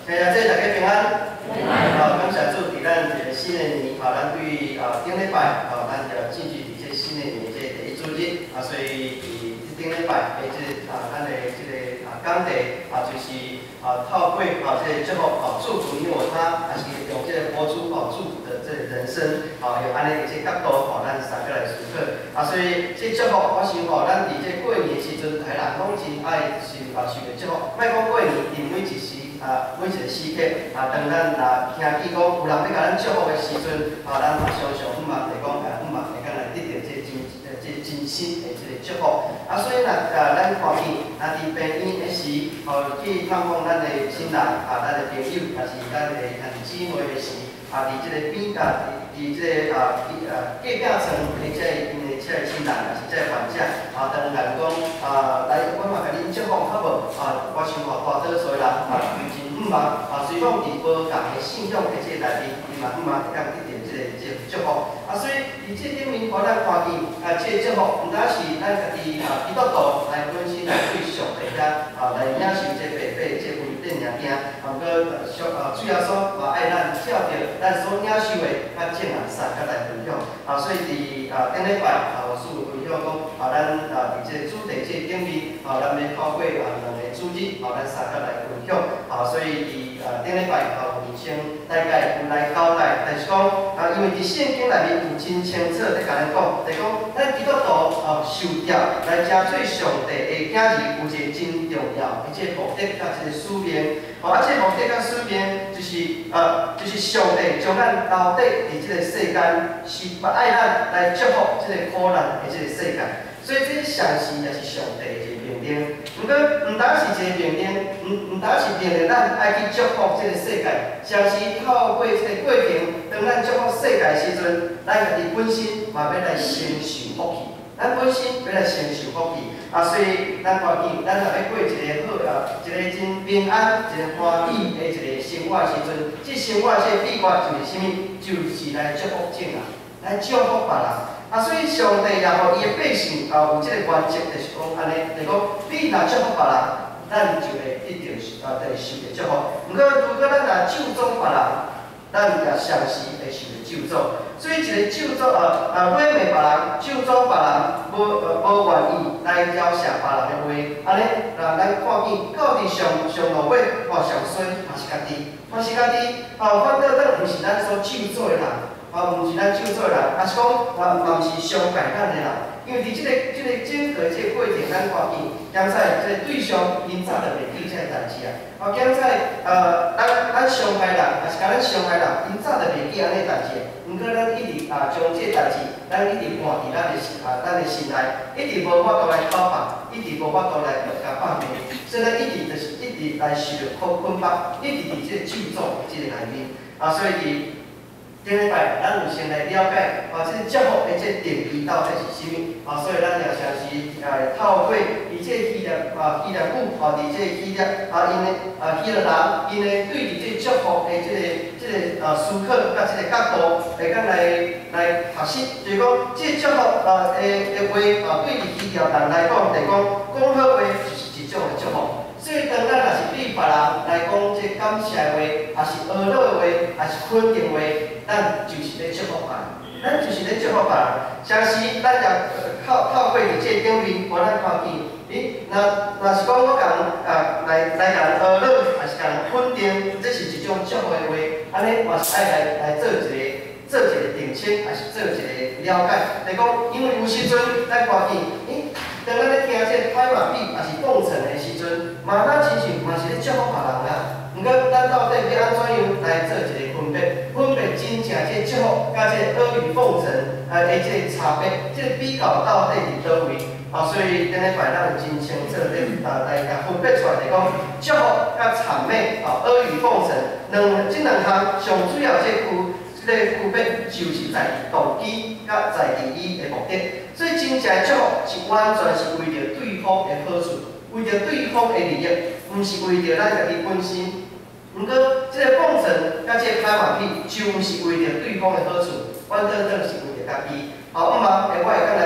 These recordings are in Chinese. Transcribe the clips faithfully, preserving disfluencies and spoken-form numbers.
今日这大家平安。好，感谢主，伫咱一个新的年，啊，咱对啊顶礼拜，啊，咱就进入伫这新的年这第一主日，啊，所以伫顶礼拜的这啊，咱的这个啊讲题啊，就是啊透过啊这祝福啊祝福你我他，还是用这个活出啊祝福的这个人生，啊，用安尼的这角度，啊，咱三个来思考，啊，所以这祝福，我想吼，咱伫这过年时阵，大人拢真爱受啊受着祝福，莫讲过年，伫每一时。啊，每一个时刻啊，当咱啊听见讲有人要甲咱祝福的时阵，啊，咱嘛常常毋茫来讲，啊，毋茫会讲来得到这真这真心的这个祝福。啊，所以若啊，咱看见啊，伫病院的时，哦，去探访咱的亲人啊，咱的朋友，也是咱的兄弟姊妹的时，啊，伫这个边啊，伫伫这个啊，啊隔壁床的这个因的这个亲人，也是这个患者，啊，当然讲啊，来，我嘛甲恁祝福好无？啊，我想话大多数人啊。真毋茫啊，随讲伫无共的信仰的这个内面，伊嘛毋茫会当得到这个这个祝福。啊，所以伫这顶面，我咱看见啊，这个祝福毋单是咱家己啊基督徒来本身来对上帝遐啊来领受这白白这恩典尔件，啊，毋过上啊主要说嘛爱咱照着咱所领受的较正人善甲来分享。啊，所以伫啊顶礼拜啊，我师父分享讲啊，咱啊伫这主题这顶面啊，咱要透过啊两个主日啊，咱三个来分享。啊，所以伫呃顶礼拜啊，有先大概有来交代，但是讲啊，因为伫圣经内面有真清楚咧，甲咱讲，就是讲咱基督徒啊受教来成做上帝的囝儿，有一个真重要的这个目的甲这个使命。哦，啊，这个目的甲使命就是呃，就是上帝将咱留底伫这个世间，是不爱咱来祝福这个苦难的这个世界。所以这详细也是上帝的一个命令。毋过，毋单是一个命令，毋毋单是命令咱爱去祝福这个世界，常时透过这个过程，当咱祝福世界的时阵，咱家己本身嘛要来承受福气，咱本身要来承受福气。啊，所以咱看见，咱若要过一个好啊，一个真平安、一个欢喜的一个生活的时阵，这生活这秘诀就是啥物？就是来祝福众人，来祝福别人。啊，所以上帝也互伊的百姓啊有即个原则，就是讲安尼，就是讲你若祝福别人，咱就会得到啊，就会受到祝福。毋过如果咱若咒诅别人，咱也常时会受到咒诅。所以一个咒诅啊啊，毁灭别人、咒诅别人，无呃无愿意来饶赦别人的话，安尼让咱看见到底上上路尾哦上衰嘛是家己，嘛是家己哦，反倒咱毋是咱所咒诅的人。啊，毋是咱咒诅的人，也是讲啊，嘛毋是伤害咱的人，因为伫即、这个、即、这个整个即个过程，咱看见，刚才即个对象因早就袂记即个代志啊。啊，刚才呃，咱咱伤害人，也是甲咱伤害人，因早就袂记安尼代志。毋过咱一直啊，将即个代志，咱一直换伫咱的啊，咱的心内，一直无法度来讨伐，一直无法度来甲放平，所以咱一直就是一直来受着捆捆绑，一直伫即个咒诅即个内面啊，所以伫。顶礼拜，咱有先来了解，啊，这祝福的这定义到底是啥物？啊，所以咱也常时呃透过伊这希腊啊希腊语，啊，伫这希腊啊因的啊希腊人因的对伫这祝福的这个这个啊思考甲这个角度，会讲来来学习，就是讲这祝福啊的的话啊，对伫希腊人来讲，就是讲讲好话就是一种的祝福。所以，当咱若是对别人来讲这感谢的话，也是阿乐的话，也是肯定的话，咱就是咧祝福别人，咱就是咧祝福别人。常时咱也透透过伫这顶面，互咱看见，咦，若若是讲我甲人啊来来甲人阿乐，还是甲人肯定，这是一种祝福的话，安尼嘛是爱来来做一个做一个定清，还是做一个了解。就是讲，因为有时阵咱看见，咦。当咱咧听这拍马屁，也是奉承的时阵，嘛咱亲像嘛是咧祝福别人啊。毋过，咱到底要安怎样来做一个分别？分别真正这祝福甲这阿谀奉承啊的这个差别，这个比较到底伫倒位？啊，所以顶礼拜咱有真清楚咧啊来甲分别出来，就是讲祝福甲谄媚啊阿谀奉承两这两项上主要这句。这个区别就是在于动机甲在于伊的目的，所以真正的祝福是完全是为着对方的好处，为着对方的利益，毋是为着咱家己本身。毋过，这个奉承甲这个拍马屁，就毋是为着对方的好处，反倒倒是为着家己。啊，毋茫，我会讲来讨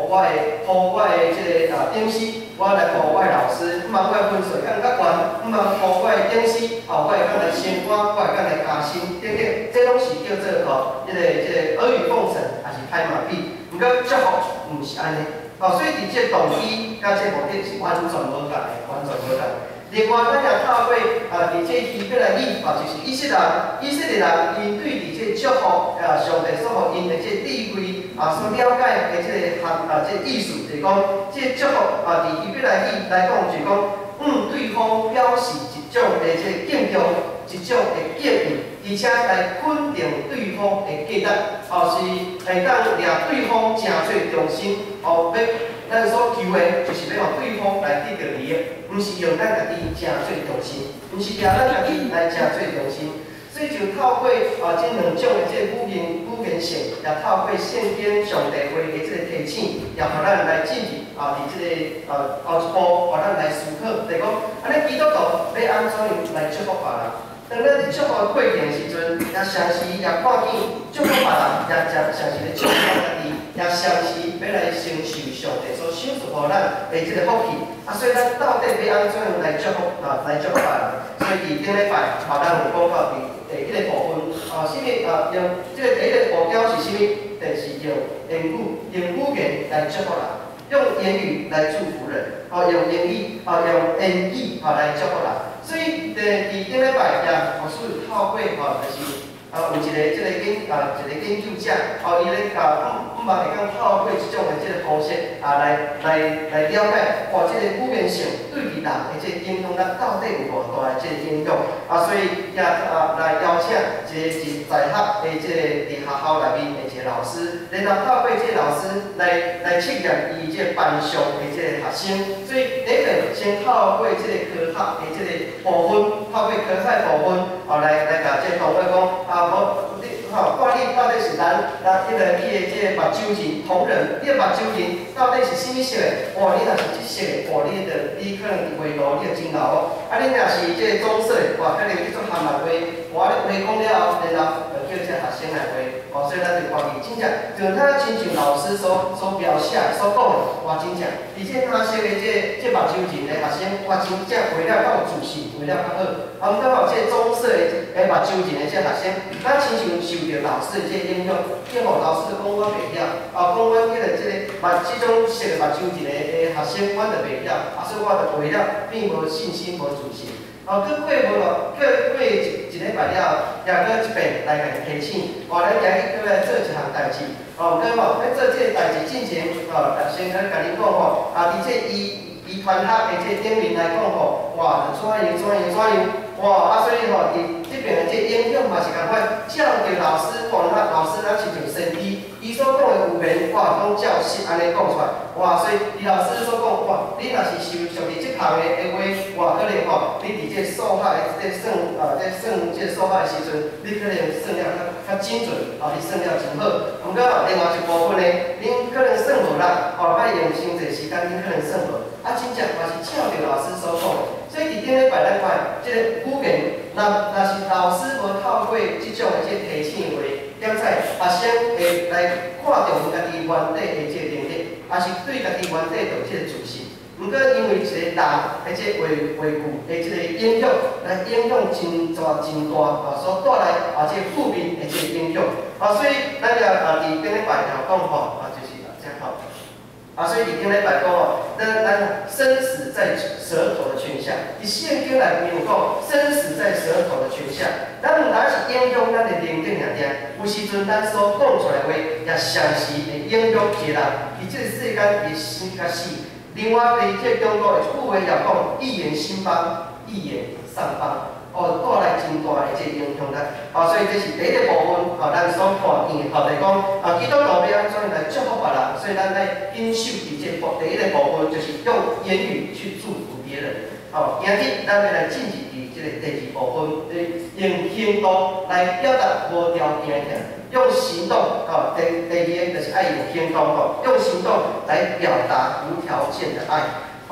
互我的，互我的即个啊顶师，我来互我的老师，毋嘛我的分数更较悬，毋嘛互我的顶师，哦，我会讲来升官，我会讲来加薪，等等，这拢是叫做吼，即个即个阿谀奉承，还是拍马屁？毋过祝福毋是安尼，哦，所以伫即动机甲即目的是完全无共的，完全无共。另外，咱也透过啊，伫即希伯来语，啊，就是以色列以色列人因对伫即祝福啊，上帝所互因的即智慧啊，所了解的即个含啊，即意思，就是讲，即祝福啊，伫希伯来语来讲，就是讲，嗯，对方表示一种的即敬重，一种的敬意，而且来肯定对方的价值，哦，是会当掠对方诚侪重心，哦，要。咱所求的，就是要让对方来得到利益，毋是用咱家己诚做中心，毋是用咱家己来诚做中心。所以就透过啊，这两种的这语言语言性，也透过圣经上帝话的这个提醒，也互咱来进入啊，伫这个啊后一步，互咱来思考，就是讲，安尼基督徒要安怎样来祝福别人？当咱伫祝福的过程的时阵，也常时也看见祝福别人，也常常时咧祝福咱家己。也常时要来承受上帝所赏赐予咱的即个福气，啊，所以咱到底要安怎样来祝福啊？来祝福别人？所以伫顶礼拜，啊，咱有讲到伫第一个部分，啊，什么啊？用即个第一个步骤是什么？就是用言语、用语言来祝福人，用言语来祝福人，啊，用言语啊，用言语啊来祝福人。所以，伫伫顶礼拜也，老师透过啊，就是。啊，有一个即个研啊，一个研究者，哦，伊咧啊，毋毋嘛会讲透过即种的即个方式啊，来来来了解，哇，即个语言性对于人的即个影响，咱到底有偌大的即个影响啊，所以也啊来邀请一个是在学的即个伫学校内面的一个老师，然后透过即个老师来来测验伊即个班上的即个学生，所以第一个先透过即个科学的即个部分，透过科学部分，哦来来甲即个同学讲啊。无，你吼，看你到底是咱咱迄个你的即个目睭人同仁，你的目睭人到底是啥物色的？哇，你若是即色的，哇，你着你可能画图你着真牛哦。啊，你若是即个棕色的，哇，可能你做汉文画，哇，你画讲了后，然后就叫即个学生来画，哦，所以咱就看见真正，就他亲像老师所所描写所讲的，哇，真正，而且他色的即即目睭人的学生，哇，真正画了较有自信，画了较好。啊，毋过吼，即个棕色的诶目睭人的即学生。咱亲像受着老师的即个影响，叫吼老师讲我袂晓，啊讲阮迄个即个目即种色的目睭一个诶学生，阮着袂晓，啊所以我着为了变无信心、无自信。哦，佮过无咯，过过一一礼拜了，也搁一遍来甲伊提醒，哦，咱今日搁来做一项代志，哦，搁吼在做即个代志之前，哦，先甲甲恁讲吼，啊，伫即医医团学的即顶面来讲吼，哇，怎样怎样怎样，哇，啊所以吼伫。这边的这影响嘛是共款，照着老师讲，咱老师咱亲像先知，伊所讲的语言，哇，讲照实安尼讲出来，哇，所以李老师所讲，哇，你若是受上伫即项的的话，哇，可能吼，你伫这数学的这算啊，这算这数学的时阵，你可能算了较较精准，啊，你算了真好。毋过吼，另外一部分呢，恁可能算无啦，后摆用伤济时间，恁可能算无，啊，真正嘛是照着老师所讲的。所以伫顶礼拜咱看，即个语言，若若是老师无透过即种的即提醒话，点在学生会来看重家己原底的即个能力，也是对家己原底有即个自信。毋过因为一个人的即个话话句的即个影响，来影响真大真大，啊，所带来啊即个负面的即个影响，啊，所以咱也啊伫顶礼拜也讲吼，啊就是啊这样吼。啊，所以伫顶礼拜讲哦，咱咱生死在舌头的权下。伫圣经内面有讲，生死在舌头的权下。咱毋单是影响咱的灵性尔尔，有时阵咱所讲出来话，也常时会影响一个人，伫即个世间会生甲死。另外，伫即个中国的古话也讲，一言兴邦，一言丧邦。哦，带来真大的即个影响咱，啊，所以这是第一个部分，啊，咱所看见的，后来讲，啊，基督徒要安怎来祝福别人，所以咱来引受伫这部第一个部分，就是用言语去祝福别人。哦，今日咱要来进入伫即个第二部分，用行动来表达无条件的，用行动，哦，第第二个就是爱用行动，哦，用行动来表达无条件的爱。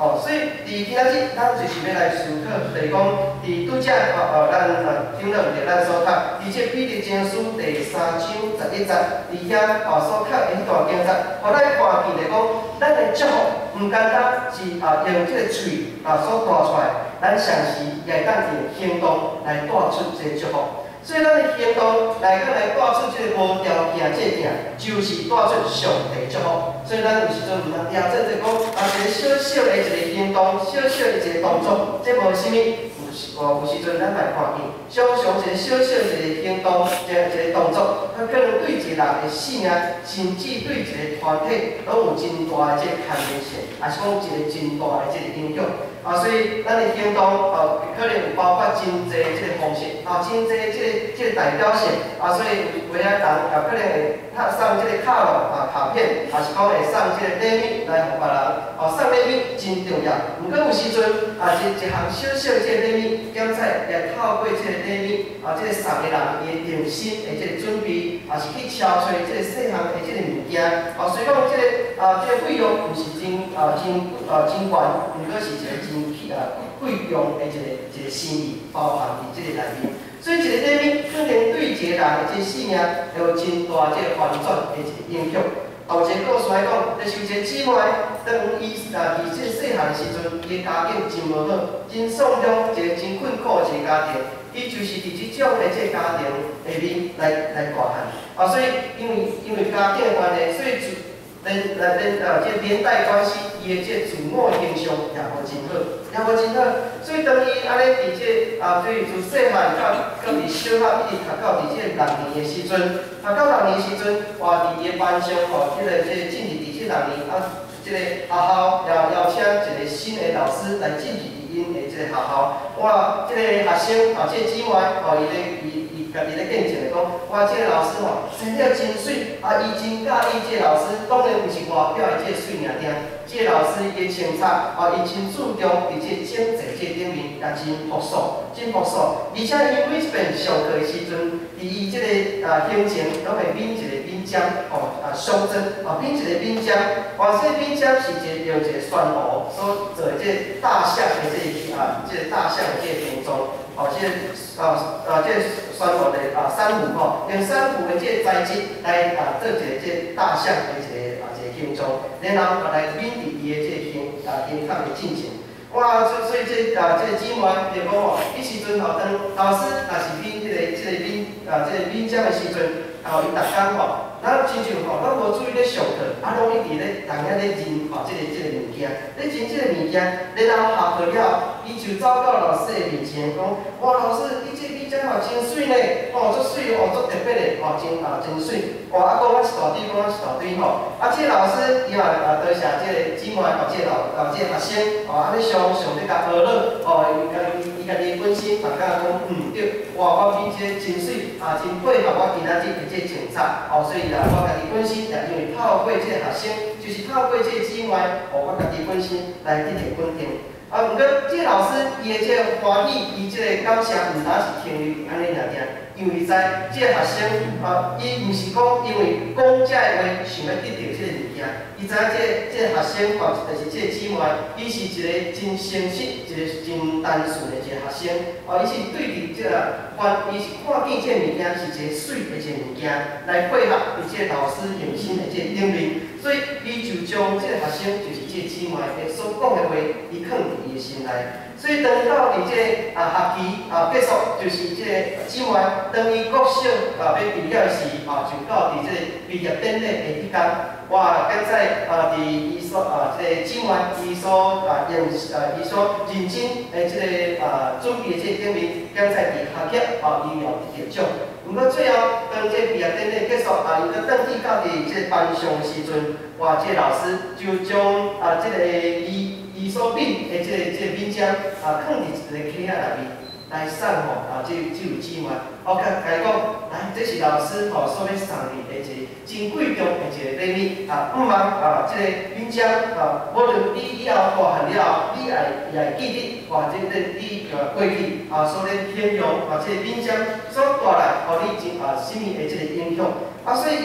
哦，所以伫今仔日，咱就是要来思考，就是讲，伫拄则哦哦，咱呃顶了着咱所读，伫这彼得前书第三章十一节，伫遐哦所读的迄段经节，互咱看见着讲，咱的祝福毋单单是啊用这个喙啊所带出来，咱常时也会当用行动来带出这个祝福。所以咱的行动来个来带出这个无条件这个行，就是带出上帝祝福。所以咱有时阵毋通调整，就讲啊一个小小的一个行动，小小的一个动作，这无啥物。哦，有时阵咱来看见，常常一个小小一个行动，一个一个动作，它可能对一个人的生命，甚至对一个团体，拢有真大的这个牵连性，也是讲一个真大的这个影响。啊，所以咱的行动，哦，可能有包括真侪这个方式，啊，真侪这个这个代表性，啊，所以有有仔人啊，可能会他送这个卡路啊卡片，也是讲会送这个礼物来互别人，哦，送礼物真重要。毋过有时阵啊，一一项小小的这个礼物，检在也透过这个礼物，啊，这个送的人伊用心的这个准备，也是去挑找这个细项的这个物件，啊，所以讲这个啊，这个费用毋是真啊真啊真悬，毋过是一个真啊贵重的一个一个心意包含伫这个内面。所以一个礼物可能对一个人的这个生命会有真大这个反转的一个影响。后一个故事来讲，就是有一个姊妹，当伊啊伫这细汉的时阵，伊家境真无好，真丧中一个真困苦的一个家庭。伊就是伫即种的这个家庭下面来来大汉。啊，所以因为因为家境的关系，所以就连来连啊这连带关系，伊的这自我形象也无真好，也无真好。所以当伊安尼伫这啊，对自细汉到到伫小学一直读到伫这六年的时阵，读到六年的时阵，哇，伫伊的班上吼，这个这个进入伫这六年啊，这个学校邀邀请一个新的老师来进入伫因的这个学校，哇，这个学生啊，这个姊妹哦，伊咧伊。家己咧见证来讲，哇，这个老师吼，生了真水，啊，伊真介意这个老师，当然毋是外表的这个水尔尔，这个老师伊的清采，啊，伊真注重伫这整齐这顶面，也真朴素，真朴素。而且伊每一遍上课的时阵，伫伊这个啊行程，拢会抿一个抿针，哦，啊相针，啊抿一个抿针，哇，这个抿针是一个用一个酸糊所做的这个大象的这个啊，这个大象的这个形状。哦，这个啊啊，这个酸糊的啊珊瑚吼，用珊瑚的这个材质来啊做一个这个大象的一个啊一个形状，然后来抿伫伊的这个形啊形态的进程。哇，所所以这啊这个姊妹就讲吼，迄时阵吼，当老师若是抿这个这个抿啊这个抿针的时阵，啊伊逐工吼，咱亲像吼，咱无注意咧上课，啊拢一直咧同遐咧认吼这个这个物件，咧认这个物件，然后下课了。伊就走到老师的面前，讲：哇，老师，你这你这吼真水呢，哦，足水哦，足特别的，哦，真啊真水。哇，啊，讲我一大堆，讲我一大堆吼。啊，这个老师伊嘛啊，多谢这个姊妹，哦，这个老啊这个学生，哦，安尼上上咧甲学乐，哦，伊家伊伊家己本身嘛甲讲，嗯对，哇，我比这真水啊，真配合我今仔日的这政策，哦，所以啊，我家己本身也因为透过这个学生，就是透过这个姊妹，哦，我家己本身来得到肯定。啊，毋过这个老师伊的这个欢喜，伊这个感谢毋单是停留安尼尔尔，因为知这个学生啊，伊毋是讲因为讲这个话想要得到这个物件，伊知这个这个学生或就是这个姊妹，伊是一个真诚实、一个真单纯的一个学生，哦，伊是对伫这个关，伊是看见这个物件是一个水的一个物件，来配合伊这个老师用心的这个领域。所以，伊就将这个学生，就是这个姊妹的所讲的话，伊放伫伊的心内。所以，当到伫这个啊学期啊结束，就是这个姊妹，当伊国小啊要毕业时，啊就到伫这个毕业典礼的迄天，哇！刚才啊伫伊所啊这个姊妹，伊所啊用啊伊所认真的这个啊准备的这个顶面，刚才伫学业啊伊了得奖。毋过最后，当这毕业典礼结束，啊，伊个登记到伫这班上的时阵，哇，这个老师就将啊这个伊伊所抿的这个这个抿针啊放伫一个盒仔内面来送吼啊这这位姊妹，我甲甲伊讲，来，这是老师吼所要送你的一个真贵重的一个礼物啊，毋茫啊这个抿针啊，无论你以后大汉了后，你也也记得，哇，这个你呃过去啊所咧形容啊这个抿针所带来，互你真啊什么的这个影响啊，所以伊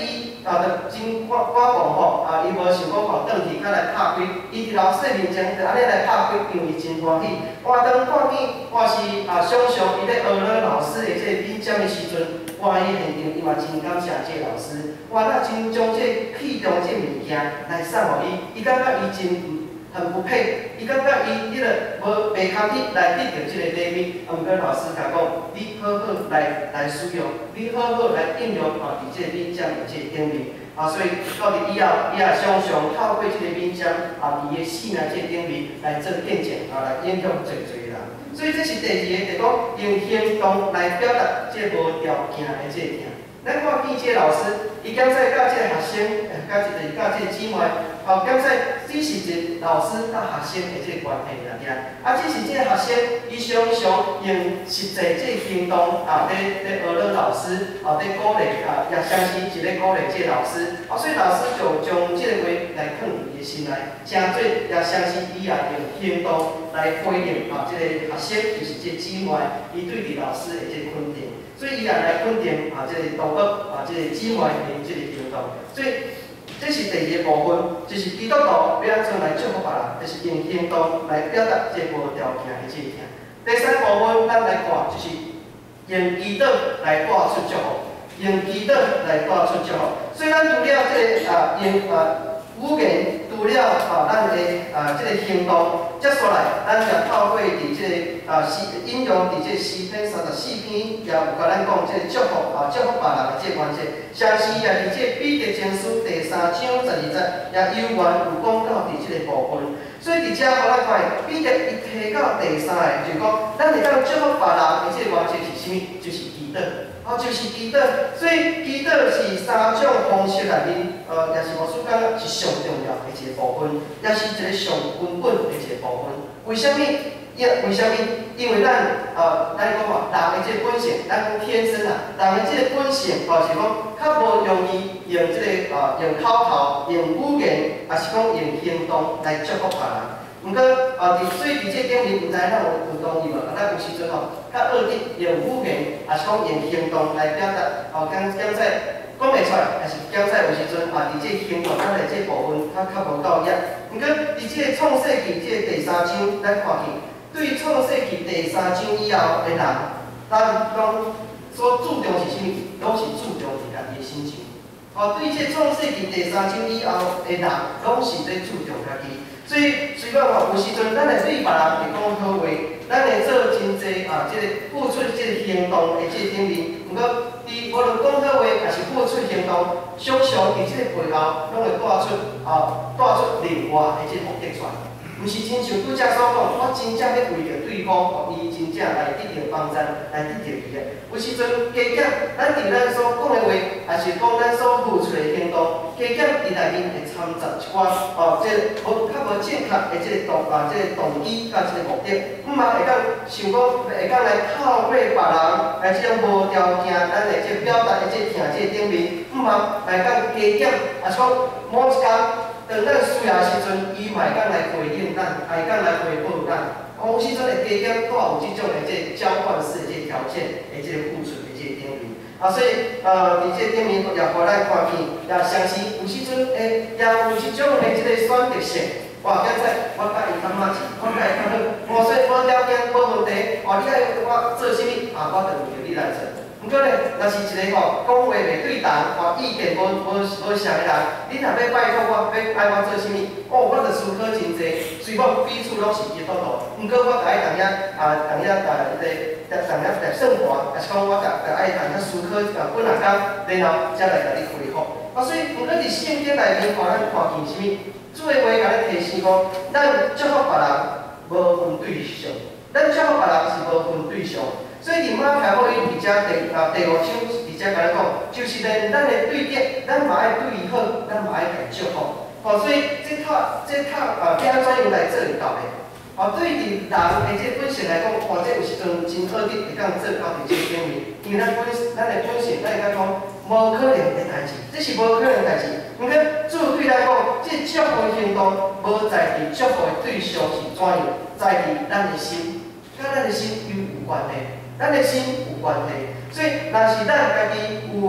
啊，就真我我讲吼，啊，伊无想讲吼，转去较来拍开，伊伫老师面前就安尼来拍开，因为真欢喜。换当看见我是啊，想象伊咧学了老师的这个演讲的时阵，我迄现场伊嘛真感谢这个老师，我那真将这器重这物件来送互伊，伊感觉伊真。 很不配，伊感觉伊迄个无袂堪去来得到即个礼物，啊，毋过老师甲讲，你好好来来使用，你好好来应用啊，伫即个演讲的即个顶面，啊，所以到伫以后，伊也常常透过即个演讲啊，伫个生命即个顶面来做见证啊，来影响最侪人。所以这是第二个，就讲用行动来表达即个无条件的即个疼。咱看见即个老师，伊刚才教即个学生，甲一个教即个姊妹。 哦，刚才只是一个老师甲学生的这个关系尔尔，啊，只是这个学生伊常常用实际这个行动啊，咧咧学了老师啊，咧鼓励啊，也相信是咧鼓励这个老师，啊，所以老师就将这个话来放入伊的心内，真做也相信伊也用行动来回应啊，这个学生就是这姊妹伊对伫老师的这个肯定，所以伊也来肯定啊，这个道德啊，这个姊妹的这个行动，所以。 这是第二个部分，就是基督徒要安怎来祝福别人，就是用行动来表达这无条件的这个疼。第三部分，咱来看，就是用祈祷来带出祝福，用祈祷来带出祝福。所以咱除了这个啊用啊语言，除了啊咱的啊这个行动，接下来咱就透过伫这个啊诗引用伫这诗篇三十四篇，也有甲咱讲这个祝福啊祝福别人的这个关系。 相是也伫这彼得前书第三章十二节，也有缘有讲到伫即个部分。所以伫遮，互咱看，彼得伊提到第三个，就是讲，咱会当祝福别人的即个原则是啥物？就是祈祷，哦，就是祈祷。所以祈祷是三种方式内面，呃，也是牧师讲是上重要的一个部分，也是一个上根本的一个部分。为虾米？ 因为什么？因为咱呃，咱讲话，人的这个本性，咱讲天生啊，人的这个本性，哦是讲较无容易用这个呃用口头、用语言，也是讲用行动来祝福别人。毋过呃，伫所以伫这顶面，毋知咱有有同意无？啊，咱有时阵吼，较学得用语言，也是讲用行动来表达。哦，刚刚才讲袂出来，但是刚才有时阵啊，伫这行动咱的这部分，较较无够约。毋过伫这个创世纪这个第三章，咱看去。 对创世纪第三章以后的人，咱拢所注重是啥物？拢是注重是家己的心情。哦，对这创世纪第三章以后的人，拢是在注重家己。所以虽然吼有时阵咱会对别人会讲好话，咱会做真济啊，即、这个付出即个行动的即个顶面。毋过，伫无论讲好话，也是付出行动，常常伫即个背后，拢会带出啊，带出另外的即个目的出来。 毋是真像拄则所讲，我真正要为着对方，互伊真正来得到帮助，来得到伊个。有时阵加减，咱伫咱所讲的话，也是讲咱所付出的行动，加减伫内面会掺杂一寡哦，即个无较无正确的即个动啊，即个动机甲即个目的。毋嘛会当想讲，会当来透过别人来即种无条件，咱的即表达的即疼即顶面，毋嘛来讲加减，也是讲某一工。 当咱需要时阵，伊嘛会讲来回应咱，会讲来回报咱。有时阵会加减，都有即种的即交换式的即条件的即个付出的即个顶面。啊，所以呃，伫即顶面也互咱看见，也相信有时阵会也有一种的即个选择性。哇，刚才我甲伊感觉是，我甲伊感觉，无说无条件无问题。哦，你爱我做啥物，啊，我就为着你来做。 毋过咧，若是一个吼讲话袂对同，吼意见无无无相的人，你若要拜托我，要爱我做啥物？哦，我着思考真济，虽讲彼此拢是基督徒，毋过我甲伊同样啊，同样啊，迄个同样来生活，也是讲我甲甲爱同样思考啊，几若工，然后才来甲你回复。啊，所以毋过伫圣经内面，互咱看见啥物？主的话甲咱提醒讲，咱祝福别人无分对象，咱祝福别人是无分对象。 所以，伫马太福音伫遮第啊第五章伫遮甲咱讲，就是连咱的对敌，咱嘛爱对伊好，咱嘛爱甲伊祝福。哦，所以这套这套啊，要安怎样来做会到的？哦，对伫人的这本性来讲，或者有时阵真好滴会当做到伫这顶面，因为咱本咱的本性，咱会讲讲无可能的代志，这是无可能的代志。毋过，主对咱讲，这祝福行动无在伫祝福的对象是怎样，在伫咱的心，甲咱的心有有关系。 咱的心有关系，所以若是咱家己有捌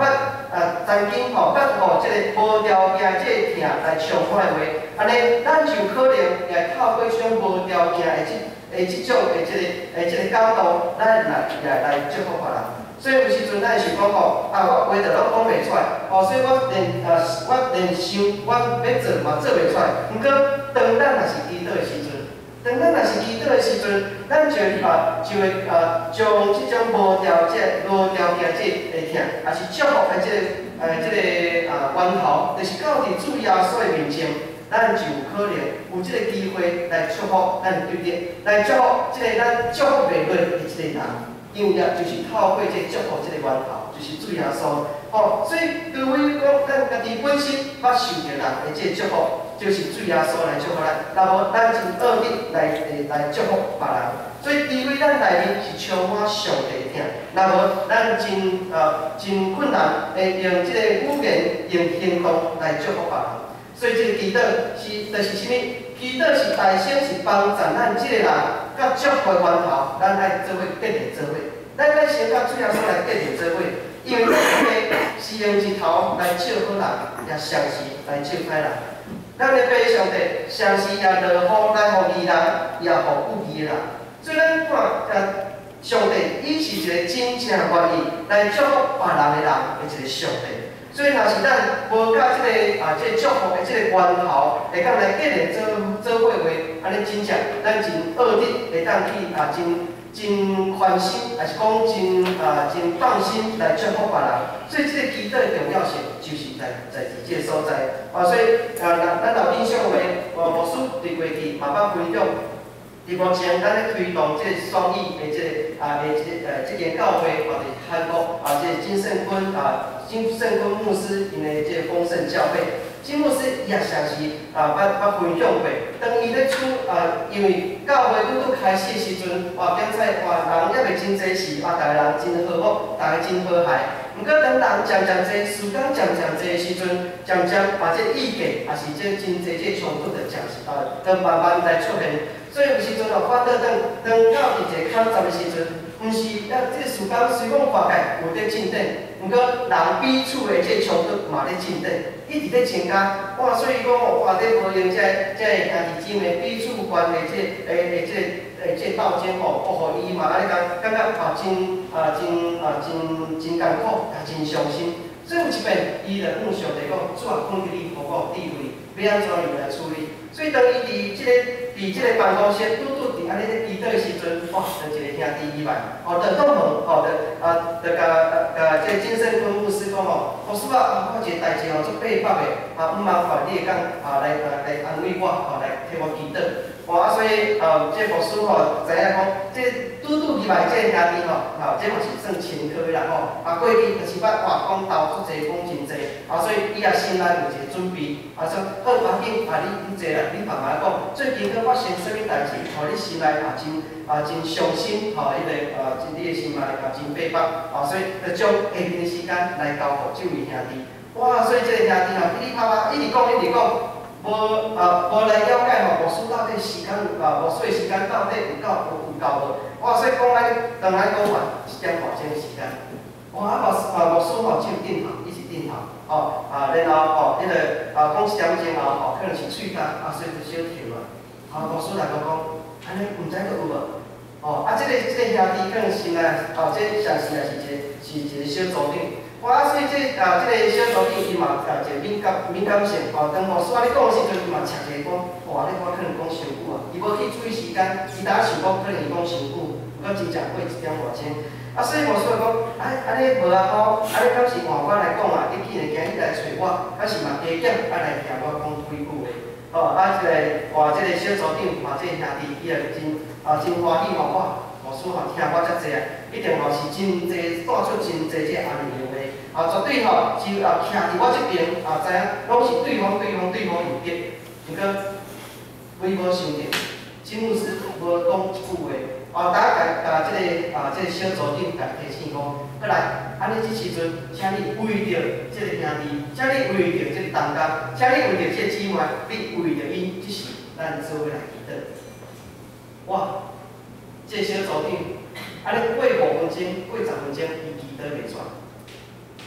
捌啊曾经吼捌吼即个无条件即个疼来上看的话，安尼咱就可能也透过即种无条件的即诶即种诶即个诶即个感动，咱来也来祝福别人。所以有时阵咱想讲吼，啊我话着拢讲袂出来，吼，所以我连呃我连想我要做嘛做袂出来。毋过当咱若是祈祷的时阵，当咱若是祈祷的时阵，咱就啊就会啊将即种无条件、无条件即个疼，也是祝福的即个呃即个啊源头，就是到伫主耶稣的面前。咱就有可能有即个机会来祝福咱对敌，来祝福即个咱祝福袂落的即个人，因为也就是透过即个祝福即个源头，就是主耶稣。哦，所以除非讲咱家己本身捌受着人的即个祝福，就是主耶稣来祝福咱，那无咱真恶力来诶来祝福别人。所以除非咱内面是充满上帝的疼，那无咱真呃真困难会用即个语言、用行动来祝福别人。所以，这个祈祷是，就是啥物？祈祷是大声是帮助咱即个人，甲祝福源头，咱爱做伙结连做伙。咱爱先甲主耶稣来结连做伙，因为咱的是用一头来照好人，也常时来照歹人。咱的爸上帝常时也落雨来互义人，也互有义的人。所以咱看，啊，上帝伊是一个真正愿意来祝福别人的人的一个上帝。所以，若是咱无甲即个啊，即个祝福的即个源头，会当来结连做做伙话，安尼真正咱真恶力会当去啊，真真宽心，还是讲真啊真放心来祝福别人。所以，即个祈祷的重要性就是在在伫即个所在。啊，所以啊，咱咱头印象话，啊，牧师伫过去嘛捌分享。伫目前，咱咧推动即个双语的即个啊的即呃即间教会，或者韩国啊，即个金圣坤啊，金圣坤牧师因的即个丰盛教会，金牧师也常时啊捌捌分享过。当伊咧处啊，因为教会拄拄开始的时阵，哇，检采哇人也袂真济时，啊，逐个人真和睦，逐个真和谐。毋过当人渐渐济，时间渐渐济的时阵，渐渐把即意见，也是即真济即冲突，就渐啊，就慢慢来出现。所以有时阵哦，看到当当到伫一个坎站的时阵，毋是啊，即个时间虽讲看起来有咧进展，毋过人彼此的即个冲突嘛咧进展，一直咧增加。哇，所以讲哦，哇，咧无用即个即个兄弟姊妹彼此关的即个诶诶即个诶即个斗争哦，互互伊嘛安尼感感觉啊真啊真啊真真艰苦，也真伤心。所以有一遍，伊就向上帝讲：主啊，恳求你互我智慧，要安怎样来处理？所以当伊伫即个伫即个办公室拄拄伫安尼咧祈祷的时阵，哇，就一个兄弟伊来，哦，就讲问，哦，就啊，就甲甲即个金圣坤牧师讲哦，牧师啊，我一个代志哦，足迫迫的，啊，毋麻烦你会讲啊来来来安慰我，哦，来替我祈祷。哇，啊，所以呃，即个牧师吼知影讲，即拄拄入来即个兄弟吼，吼，即嘛是算前科啦吼，啊，过去就是捌话讲斗足济，讲真济，啊，所以伊也心内有一个准备，啊，说好，赶紧啊，你你坐来，你慢慢讲。最近佫发生啥物代志？吼，你心内也真啊真伤心，吼，迄个啊，真你的心内也真迫迫，啊，所以就将下面的时间来交互这位兄弟。哇，所以这个兄弟吼，噼里啪啦一直讲一直讲，无啊无来了解吼，牧师到底时间啊，牧师的时间到底有够有有够无？哇，所以讲来当来讲完一点半钟的时间。哇，啊牧师啊牧师吼，只有点头，伊是点头，哦啊，然后哦，迄个啊讲一点钟后吼，可能是喙干，啊，所以就小跳啊。啊，牧师来讲讲，安尼毋知佫有无？哦，啊，即、这个即、这个兄弟可能是呢，哦，即常时也是一个是一个小组长。哇，所以即、这啊，即、这个小组长伊嘛啊，一个敏感敏感性。哦，当牧师啊咧讲的时阵，伊嘛插一个讲，哇，你我可能讲伤久啊，伊无去注意时间，伊当想讲可能伊讲伤久，毋过真正过一点外钟。啊，所以牧师讲，啊，安尼无啊好，安尼敢是换我来讲啊，你既然今日来找我，敢是嘛加减啊来听我讲几句话。哦，啊，即、这个哇，即、这个小组长嘛，即、这个兄弟伊也真啊真欢喜吼，哇，牧师吼听我遮济啊，一定吼是真济带出真济即个安慰的话，啊，绝对吼是啊徛伫我这边啊，知影拢是对方对方对方有益，毋过微无想到，金牧师无讲一句话，啊，大家甲甲即个啊即、这个小组长甲提醒讲，过来，安尼即时阵，请你为着即个兄弟，请你为着即个同工，请你为着即个姊妹，你为着伊，即是咱做伙来祈祷。哇！这小组长，安尼过五分钟、过十分钟，伊祈祷袂煞。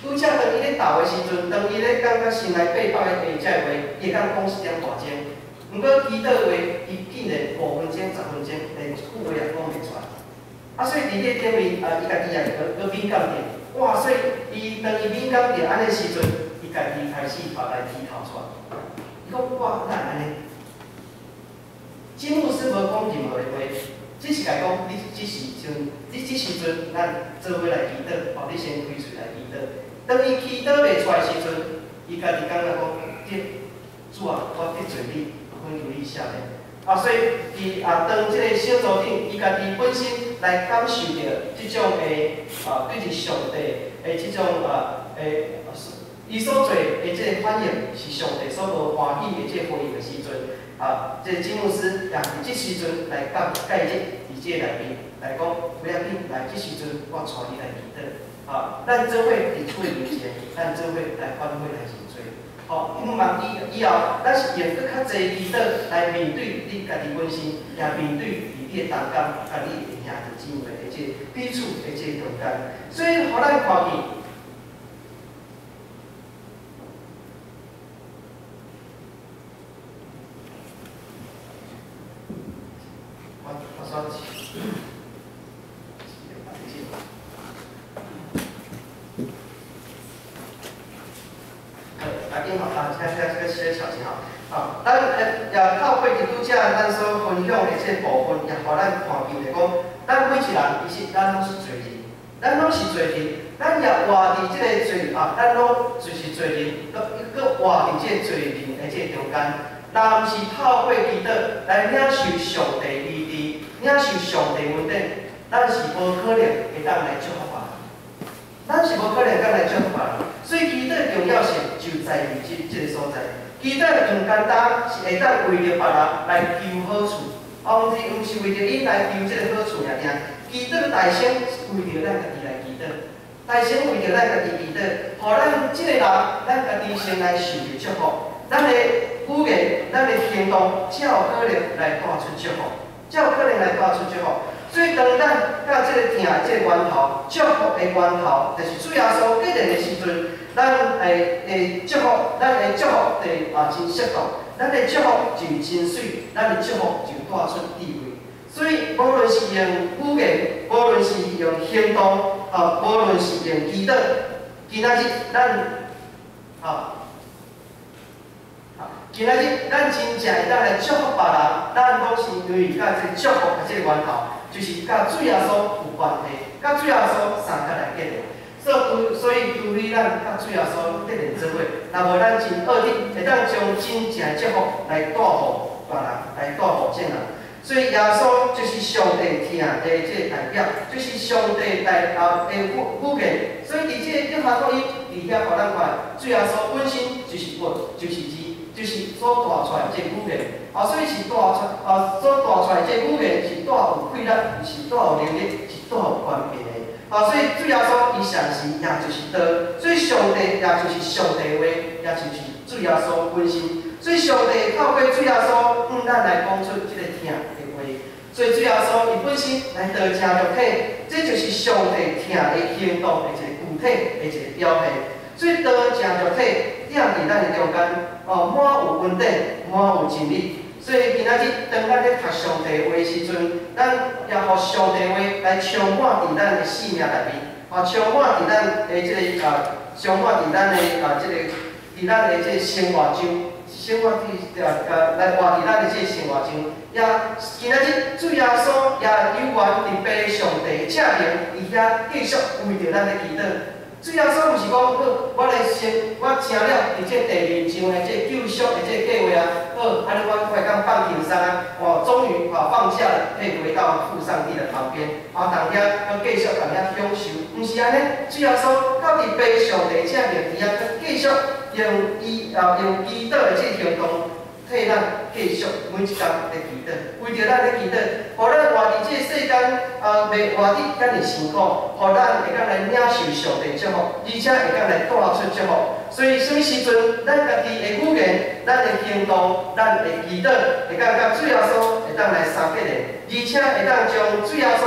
拄则当伊咧斗的时阵，当伊咧感觉心内迫迫的下遮话，伊会当讲一点大钟。毋过祈祷话，伊竟然五分钟、十分钟，连一句话也讲袂出来。啊，所以伫咧顶面啊，伊家己也个个敏感点，哇！所以伊当伊敏感点安尼时阵，伊家己开始发来啼哭出来。伊讲哇，哪安尼？金牧师无讲任何的话，只是甲讲，你即时阵，你即时阵，咱做伙来祈祷，吼，你先开嘴来祈祷。当伊祈祷袂出来时阵，伊家己感觉讲，这主啊，我得罪你，恳求你赦免。啊，所以伊啊，当即个小组长，伊家己本身来感受到即种的啊，对着上帝的即种啊，诶，伊所做的即个反应是上帝所无欢喜的即个回应的时阵。啊，这金牧师也伫即时阵来教介入伫即个内面来讲，不要紧，来即时阵我带你来祈祷。啊，咱做伙伫主的面前，咱做伙来反悔来认罪。吼，毋茫以以后，咱是用更较侪祈祷来面对你家己本身，也面对伫你的同工，甲你的兄弟姊妹的即彼此的即中间。所以，互咱看见。好，来宾好，啊，现在这个些小心哈，啊，咱呃也透过基督教咱所分享的这部分，也互咱看见的讲，咱每一人其实咱拢是罪人，咱拢是罪人，咱也活伫这个罪啊，咱拢就是罪人，搁搁活伫这个罪人的这中间。咱毋是透过祈祷来领受上帝医治，领受上帝恩典，咱是无可能会当来祝福别人，咱是无可能会当来祝福别人。所以祈祷重要性就在于即即个所在。祈祷唔简单，是会当为着别人来求好处，啊，毋是毋是为着因来求即个好处尔尔。祈祷大声是为着咱家己来祈祷，大声为着咱家己祈祷，互咱即个人，咱家己先来受着祝福。咱的语言、咱的行动，才有可能来带出祝福，才有可能来带出祝福。所以，当咱甲即个听、即个源头、祝福的源头，就是主耶稣决定的时阵，咱诶诶祝福，咱的祝福就啊真适当，咱的祝福就真水，咱的祝福就带出智慧。所以，无论是用语言，无论是用行动，啊，无论是用祈祷，今仔日咱啊。今仔日，咱真正会当来祝福别人，咱拢是因为甲这祝福的这个源头，就是甲主耶稣有关系，甲主耶稣三角来结连。所以，所以除非咱甲主耶稣结连做伙，若无咱真恶力，会当将真正的祝福来带互别人，来带互众人。所以耶稣就是上帝听的这个代表，就是上帝代啊的语语言。所以伫这个约翰福音伫遐互咱看，主耶稣本身就是佛，就是字。就是所带出来这语言，啊，所以是带出啊，所带出来这语言是带有规律，是带有能力，是带有关键的。啊，所以主耶稣伊上时也就是道，所以上帝也就是上帝话，也就是主耶稣本身。所以上帝透过主耶稣，嗯，咱来讲出这个听的话。所以主耶稣伊本身来道成肉体，这就是上帝听的行动的一个具体的一个表现。所以道成肉体。踮伫咱的中间，哦，满有恩典，满有真理。所以今仔日当咱咧读上帝话的时阵，咱也互上帝话来充满伫咱的生命内面，啊，充满伫咱的即个啊，充满伫咱的啊，即个伫咱的即个生活中，生活伫啊啊来活伫咱的即个生活中。也今仔日主耶稣也有缘伫被上帝的正名，伫遐继续为着咱的祈祷。主耶稣毋是讲好，我来先，我请了伫这第二章的这救赎的这计划啊，好，安尼我快讲放轻松啊，哦，终于啊放下了，可以回到父上帝的旁边，啊，当遐要继续当遐享受，毋是安尼，主耶稣到伫被上帝正面伫遐，佮继续用伊啊用祈祷的这行动，替咱继续每一天来祈祷，为着咱来祈祷，互咱活伫这世间啊，袂活伫咱的辛苦，互咱会当来领受上帝祝福，而且会当来带出祝福。所以，什么时阵咱家己的语言、咱的行动、咱的祈祷，会当甲主耶稣会当来相结连，而且会当将主耶稣来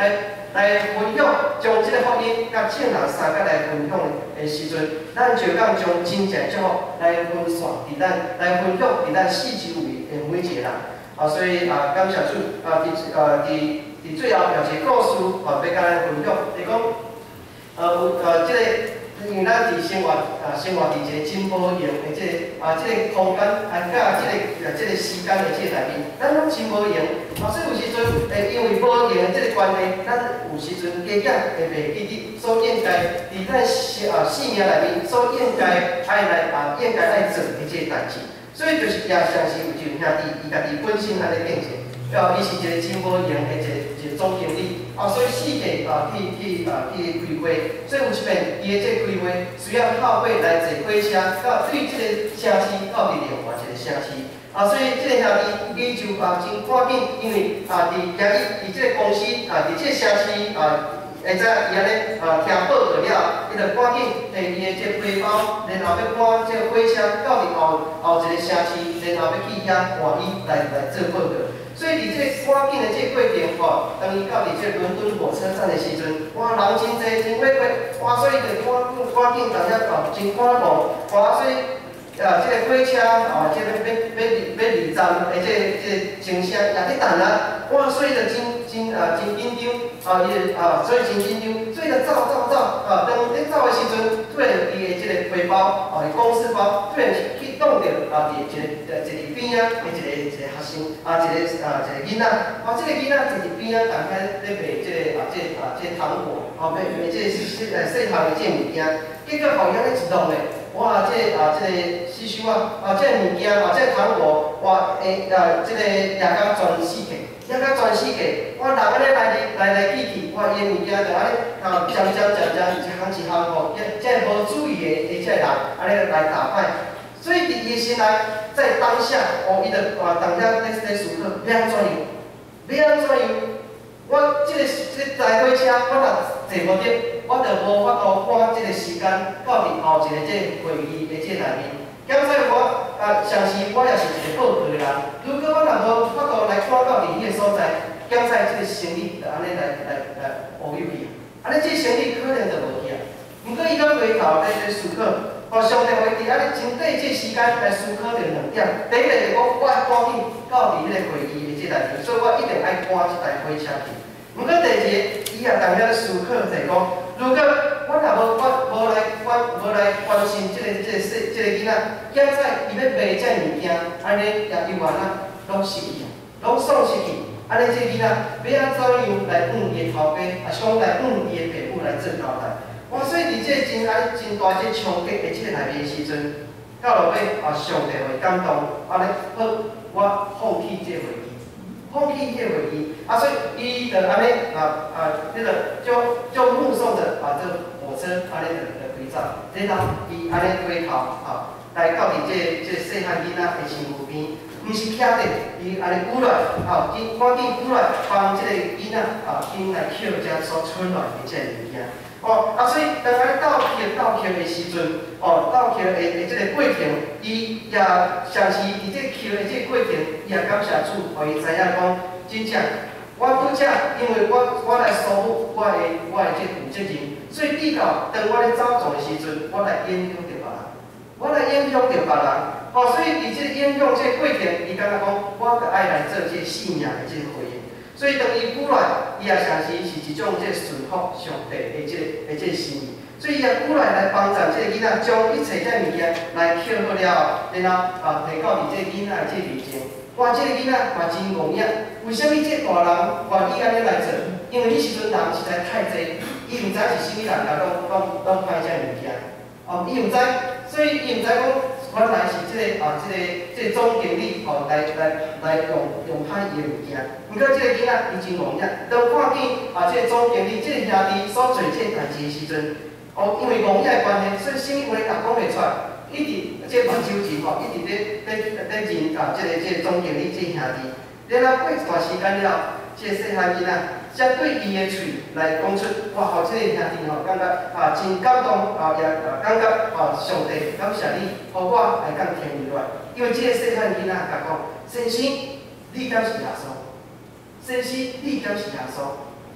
来来分享，将即个福音甲众人三甲来分享的时阵，咱就讲将真正祝福来分散伫咱来分享伫咱四周围的每一个人。啊，所以啊，感谢主啊，伫啊伫伫最后有一个故事啊，要甲咱分享，就讲呃有呃即个。因为咱伫生活啊，生活伫一个真无用的即个啊，即个空间啊，甲即个啊，即个时间的即个内面，咱拢真无用。啊，所以有时阵诶，因为无用的即个关系，咱有时阵加减会袂记得所应该伫咱生啊生命内面所应该爱来啊，应该爱做的即个代志。所以就是也像是有一位兄弟，伊家己本身安尼变成，了伊是一个真无用的一个一个总经理。啊，所以四界啊去去啊去开会，所以有一遍伊的这开会需要靠过来坐火车到对这个城市到伫另外一个城市。啊，所以这个兄弟伊就啊真赶紧，因为啊伫今日伫这个公司啊伫这个城市啊，会知伊安尼啊听报告了，伊就赶紧摕伊的这个背包，然后要赶这个火车到伫后后一个城市，然后要去遐换伊来来做报告。所以伫这赶紧的这过程吼，当伊到伫这伦敦火车站的时阵，哇，人真济，真挤挤，哇，所以就赶紧赶紧，大家哦真赶忙，哇，所以啊，这个火车啊，这个要要要离站的这个这个钟声也伫等啊，哇，所以就真真啊真紧张啊，伊啊，所以真紧张，所以就走走走啊，当咧走的时阵，突然伊的这个背包啊，公事包突然去挡着啊，伫一个一个边啊，一个一个学生啊，一个啊一个囡仔，啊，这个囡仔伫伫边啊，大概咧卖这个啊这啊这糖果，啊卖卖这个细呃细项的这物件，结果后遐咧一弄咧。哇！这啊，这个师兄啊，啊，这物件啊，这糖果，哇，诶，啊，这个也甲全世界，也甲全世界，哇，人安尼来来来去去，哇，伊物件就安尼啊，渐渐渐渐一项一项吼，这这无注意的，的这人安尼来打败，所以伫伊心内在当下，哦，伊就啊，当下在在思考，要安怎样？要安怎样？我这个这个台火车，我若坐无着。我就无法度赶即个时间到伫后一个即个会议的即个内面。检所以我啊，常时我也是一个报告的人。如果我若无法度来赶到伫迄个所在，检所以即个生理就安尼来来来乌有去。安尼即个生理可能就无去啊。毋过伊搁回头来来思考，互上帝话伫安尼真短即个时间来思考着两点。第一个就是讲，我爱赶紧到伫迄个会议的即个内面，所以我一定爱赶即台火车去。毋过第二个，伊也当遐思考就是讲。如果我若无我无来关无来关心即、这个即、这个细即、这个囡仔，现在伊要卖这物件，安尼也永远啊拢失去，拢丧失去。安尼即个囡仔要安怎样来向伊的头家，也是讲来向伊的爸母来做交代。哇！所以伫即个真安真大即冲击的即个内面时阵，到落尾啊，上帝会感动，安尼好，我放弃即个会议。放弃迄个会议，啊，所以伊就安尼啊啊，迄个就就目送着啊，这火车安尼就就开走，然后伊安尼回头啊，来到伫这这细汉囡仔的身躯边，毋是徛伫，伊安尼鼓来，啊，紧赶紧鼓来，帮即个囡仔啊，紧来捡遮所剩来的即个物件。哦，啊，所以当安倒去倒去的时阵，哦，倒去的的即个过程，伊也像是伫即个捡的即个过程，伊也感谢主，互伊知影讲，真正我拄则因为我我来守护我的我的即负责任，所以至到当我咧走走的时阵，我来影响着别人，我来影响着别人。哦，所以伫即个影响即个过程，伊感觉讲，我着爱来做即个信仰的即个回应。所以当伊鼓来，伊也常时是一种即个顺服上帝的即个的即个心意。所以伊也鼓来来帮助即个囡仔，将一切即物件来捡好了，然后啊提到伫即个囡仔的即个面前。哇！即个囡仔嘛真戆眼，为什么即个大人愿意安尼来做？因为迄时阵人实在太济，伊毋知是啥物人甲拢拢拢歹即个物件。哦，伊毋知，所以伊毋知讲。原来是即、这个啊，即、这个即、这个总经理吼、哦、来来来用用歹伊的物件。毋过即个囡仔伊真戆眼，当看见啊，即、这个总经理即、这个兄弟所做即个代志的时阵，哦，因为戆眼的关系，所以啥物话也讲袂出来，一直即个目睭前吼，一直咧咧咧认啊，即、这个即、这个总经理即个兄弟。然后过一段时间了，即、这个细汉囡仔才对伊的喙来讲出，哇！吼，即、这个兄弟吼，感觉啊真感动啊，也啊感觉啊上帝感谢你，互我来讲听你来。因为即个细汉囡仔甲讲，先生，你敢是耶稣？先生，你敢是耶稣？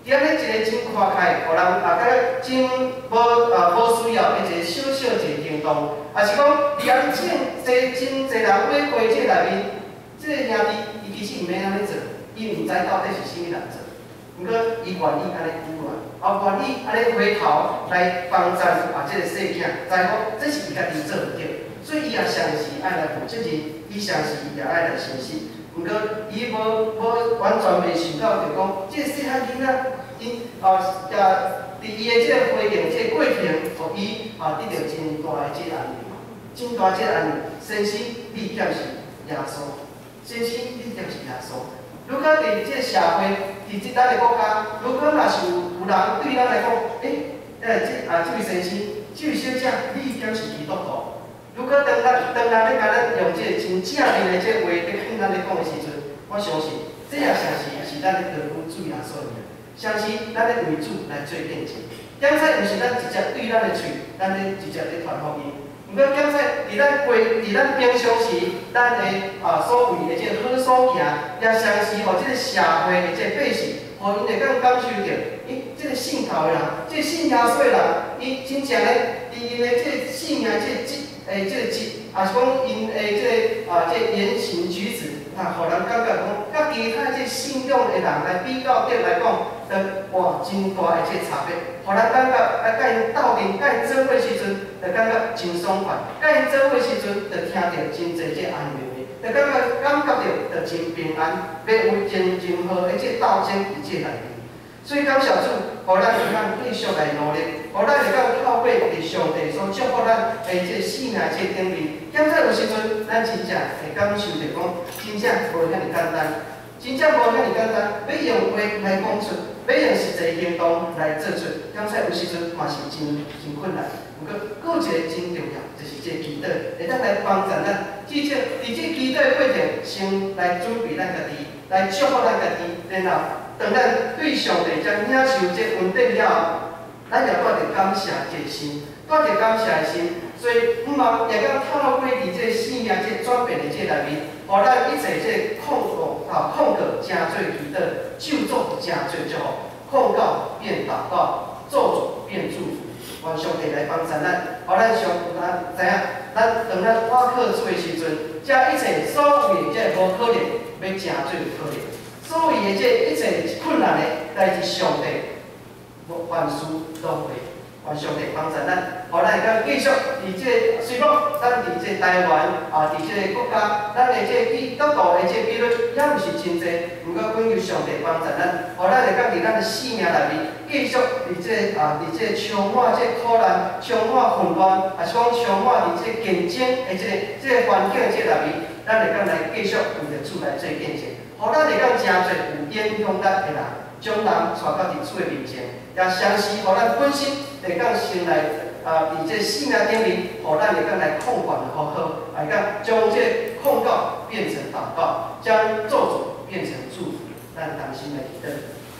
伫安尼一个真慷慨，互人啊，感觉真无啊无需要的一个小小一个行动，也是讲伫安尼真侪真侪人买花这内面，这个兄弟伊其实毋免安尼做，伊毋知到底是啥物人做。毋过伊愿意安尼鼓励，也愿意安尼回头来帮助啊这个细囝，知讲这是伊家己做唔对，所以伊也常时爱来负责任，伊常时也爱来诚实。毋过伊无无完全袂想到，就讲这个细汉囡仔，因啊也伫伊的这个花园这个过程，互伊啊得到真大的这个安慰，真大这个安慰。先生，你点是耶稣？先生，你点是耶稣？如果伫这个社会，伫即咱的国家，如果若是有有人对咱来讲，诶，呃，这啊这位先生，这位小姐，你点是基督徒？如果当咱当咱咧甲咱用这个真正面的这个话咧向咱咧讲的时阵，我相信这也常时是咱咧高举主耶稣尔，常时咱咧为主来做见证。检采毋是咱直接对咱的喙，咱咧直接咧传福音。毋过检采伫咱规伫咱平常时，咱的啊所为的这个好所行，也常时互这个社会的这个百姓，互因会感感受到，伊这个信头的人，这个信耶稣的人，伊真正咧伫因的这个性命这个质。诶，即、这个质，也是讲因诶，即、这个啊，即、这个言行举止，啊，互人感觉讲，甲其他即信仰的人来比较起来讲，就哇，真大的即差别。互人感觉啊，甲因斗阵，甲因做伙时阵，就感觉真爽快；甲因做伙时阵，就听到真侪即安慰的，就感觉感觉到就真平安，要有真真好的即斗争伫即内面。所以感谢主，互咱会当继续来努力，互咱会当透过伫上帝所祝福咱诶即个生命即个顶面。检在有时阵，咱真正会感受着讲，真正无遐尼简单，真正无遐尼简单。要用话来讲出，要用实际行动来做出。检在有时阵嘛是真真困难。不过，搁一个真重要，就是即个祈祷，会当来帮助咱。至少伫即祈祷的过程，先来准备咱家己，来祝福咱家己，然后。当咱对上帝将领受这恩典了后，咱也带着感谢这个心，带着感谢的心，所以毋茫也讲透过伫这生命这转变的这内面，互咱一切这控告啊控告真做祈祷，咒诅真做祝福，控告变祷告，咒诅变祝福。愿上帝来帮助咱，互咱上咱知影，咱当咱我靠主的时阵，这一切所有的这无可能，要真做可能。所以的这一切困难的代志，上帝万事都会，愿上帝帮助咱，互咱会当继续伫这虽然咱伫这台湾啊，伫这国家，咱的这比得到的这比率也毋是真济，毋过恳求上帝帮助咱，互咱会当伫咱的生命内面继续伫这啊，伫这充满这苦难、充满混乱，也是讲充满伫这竞争的这个这个环境这内面，咱会当来继续为着主来做见证。互咱会当真侪有影响力的人，将人带到伫主的面前，也常时互咱本身会当先来啊，伫这生命顶面，互咱会当来控管的好好，会当将这控告变成祷告，将咒诅变成祝福，咱同心来祈祷。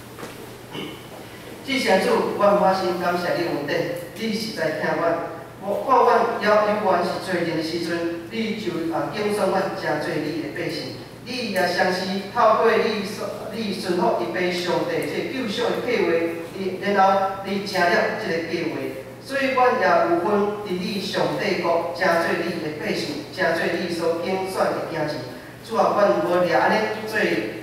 至圣主，阮满心感谢你恩典，你实在听阮。我看阮要有缘是做人的时阵，你就啊敬送阮真做你的百姓。你也常时透过你所你顺服一杯上帝这救赎的计划，你然后你成了这个计划，所以阮也有份伫你上帝国，真做你的百姓，真做你所拣选的囝子。主啊，阮无掠安尼做，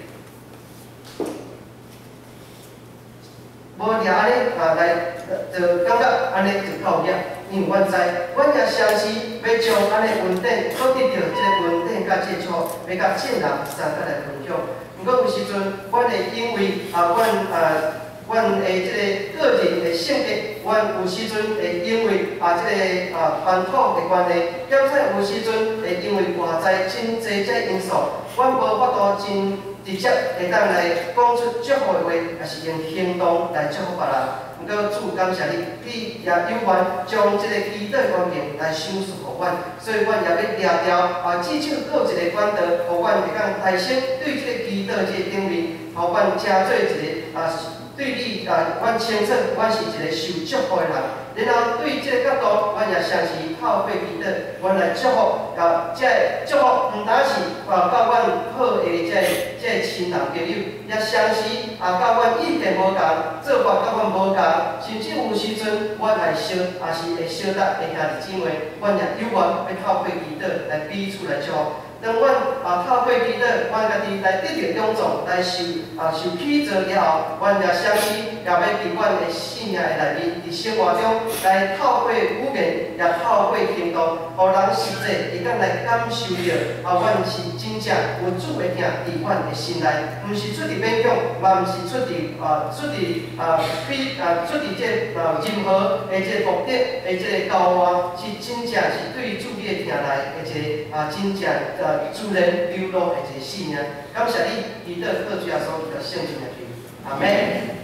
无掠安尼啊来，就感觉安尼就够了。因为阮知，阮也常时要将安尼恩典，所得到即个恩典甲即个祝福，要甲众人三甲来分享。毋过有时阵，阮会因为啊，阮啊，阮的即个个人的性格，阮有时阵会因为啊，即个啊传统的关系，兼且有时阵会因为外在真侪这因素，阮无法度真直接会当来讲出祝福的话，也是用行动来祝福别人。毋过主感谢你，你也有缘将即个祈祷关键来赏赐互阮，所以阮也要掠调啊，至少搁一个管道，互阮会当提升对即个祈祷即个顶面，互阮成做一个啊对你啊，阮清楚，阮是一个受祝福的人。然后对这个角度，阮也像是透过彼得，阮来祝福，啊，这祝福毋单是啊，到阮好的这这亲人朋友，也相时啊，到阮意见无共，做法甲阮无共，甚至有时阵，阮来相，也是会相得的兄弟姊妹，阮也有缘要透过彼得来彼此来祝福。当阮啊透过彼得，阮家己来得到奖状，来受啊受启造了后，阮也相信也要伫阮的信仰的内面，伫生活中来透过语言，也透过行动，互人实际会当来感受到啊，阮是真正有主的囝伫阮的心内，毋是出伫勉强，嘛毋是出伫啊出伫啊比啊出伫这啊任何的这目的的这交换，是真正是对主你的听来的一个啊真正啊。自然流露的一个信仰，感谢你，彼得靠主耶稣叫圣经的主，阿门。